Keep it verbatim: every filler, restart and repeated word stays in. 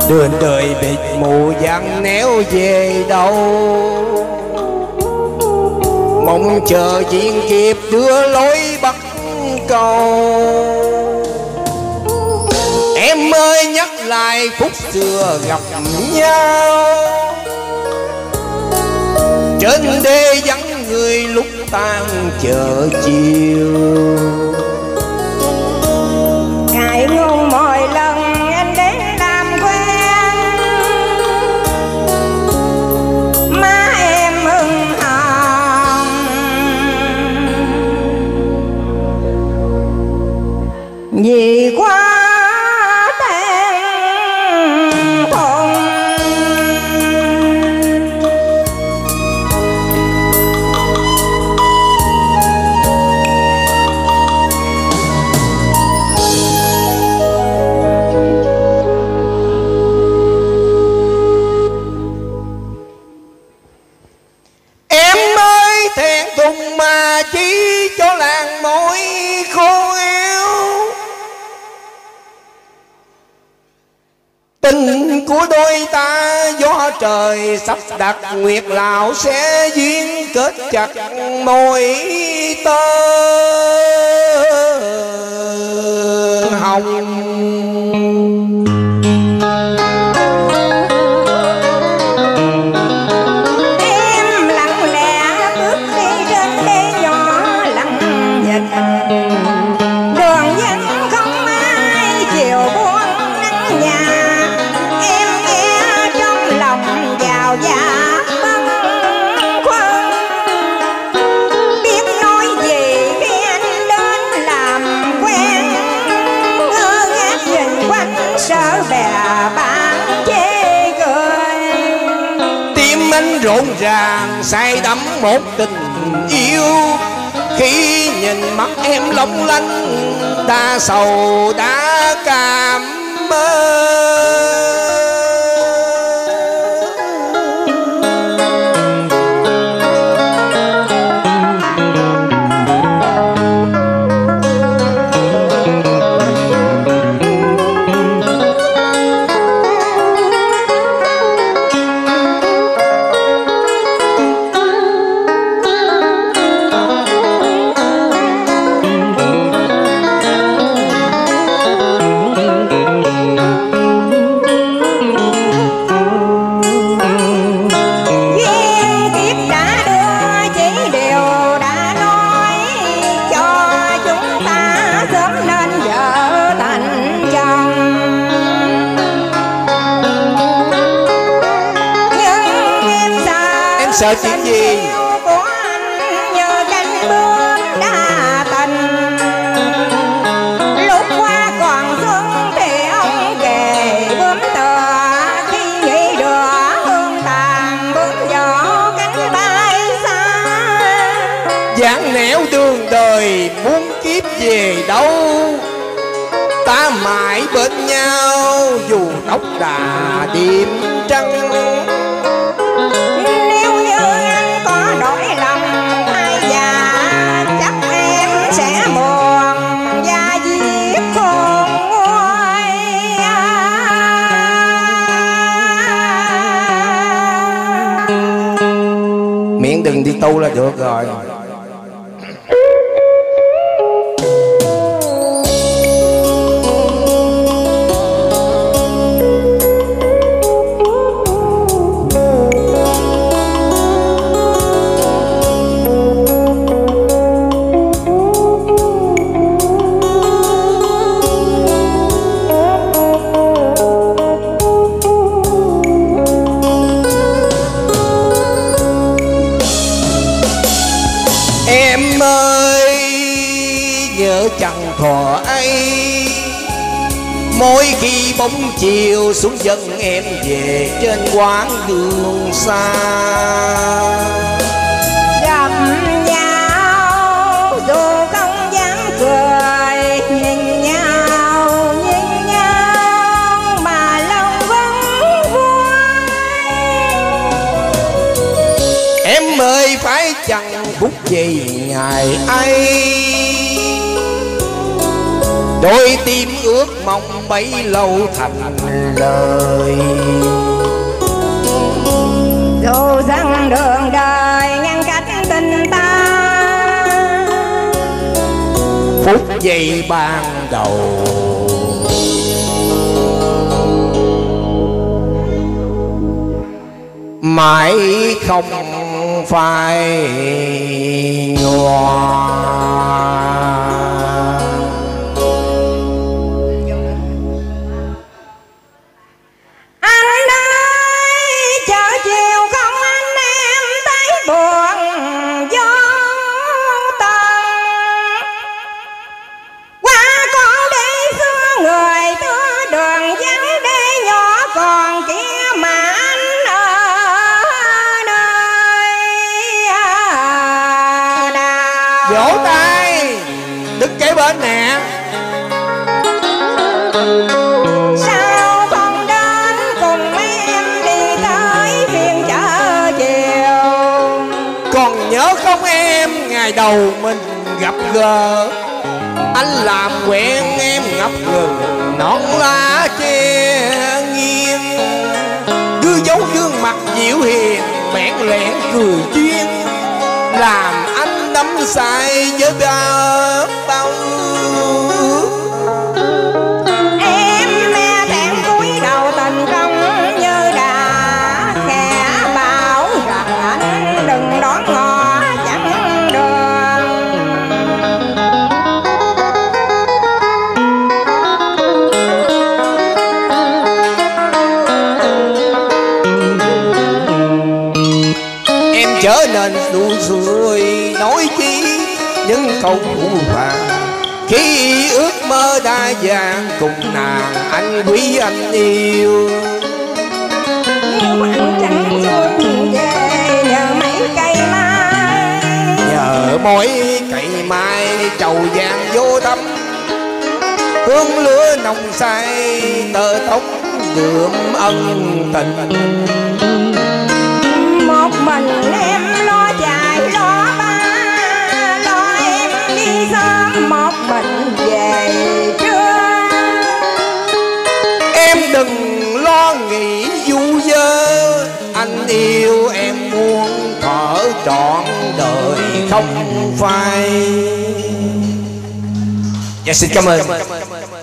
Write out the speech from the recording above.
Đường đời bịt mù dặn néo về đâu, mong chờ duyên kịp đưa lối bắt cầu. Em ơi nhắc lại phút xưa gặp nhau, trên đê vắng người lúc tan chợ chiều. Ngại ngùng mỗi lần em đến làm quen, má em ửng hồng. Vì quá tình của đôi ta gió trời sắp đặt, nguyệt lão sẽ duyên kết chặt môi tơ hồng. Em lặng lẽ bước đi trên đê nhỏ lặng dịch, đường vắng không ai chiều buông nắng nhà. Vào dạ bâng khuâng, biết nói gì khi anh đến làm quen. Ngơ ngác nhìn quanh sợ bè bạn chê cười. Tim anh rộn ràng say đắm một tình yêu, khi nhìn mắt em long lanh đã sầu đã cảm ơn. Sợ chuyện gì? Của anh như cánh bướm đa tình, lúc qua còn xuân thì ông kề bướm tựa, khi nhị đừa hương tàn bướm gió cánh bay xa. Dáng nẻo đường đời muốn kiếp về đâu, ta mãi bên nhau dù tóc đà đêm trăng. Miễn đừng đi tu là được rồi. Em ơi nhớ chẳng thuở ấy, mỗi khi bóng chiều xuống dân em về trên quãng đường xa. Gặp nhau dù không dám cười, nhìn nhau nhìn nhau mà lòng vẫn vui. Em ơi phải chăng phút giây ngày ấy, đôi tim ước mong bấy lâu thành lời. Dù rằng đường đời ngăn cách tình ta, phút giây ban đầu mãi không phai nhòa. Vỗ tay đứng kế bên nè. Sao không đến cùng em đi tới phiên chợ chiều? Còn nhớ không em, ngày đầu mình gặp gỡ, anh làm quen em ngập ngừng non lá che nghiêng, cứ giấu gương mặt dịu hiền bẽn lẽn cười duyên, làm anh đắm say với bao bao ước. Em mẹ thẹn cúi đầu tình công như đã khẽ bảo rằng anh đừng đón ngõ chẳng đường. Em trở nên đu xuôi nói chi những câu phũ phàng, khi ước mơ đa dạng cùng nàng anh quý anh yêu. Nhưng anh chẳng xuôi về nhờ mấy cây mai, nhờ mỗi cây mai trầu vàng vô tâm, hương lửa nồng say tơ tóc đượm ân tình. một mình em lo chạy lo ba, lo em đi sớm một mình về trưa. Em đừng lo nghĩ du vơ, anh yêu em muốn thở trọn đời không phai. Dạ xin cảm ơn.